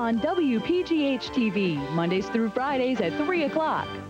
on WPGH TV, Mondays through Fridays at 3 o'clock.